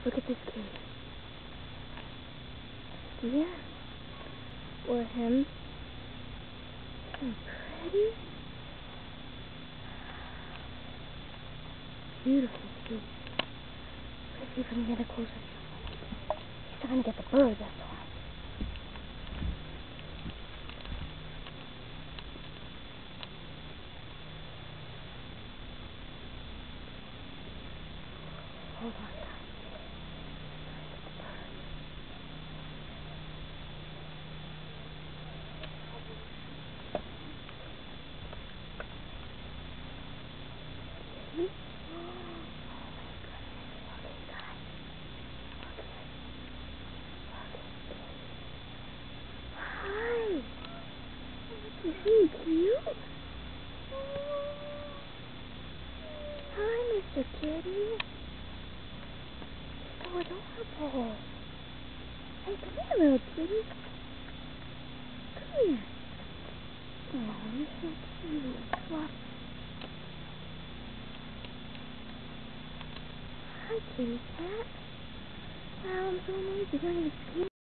Look at this kitty. Yeah. Or him. Isn't he pretty? Beautiful kitty. Let's see if I can get a closer view. He's trying to get the bird, that's why. Hold on, guys. Get the bird. Isn't he cute? Hi, Mr. Kitty. So adorable. Hey, come here, little kitty. Come here. Oh, you're so cute. Fluff. Hi, kitty cat. Wow, I'm so amazed. You're not even scared.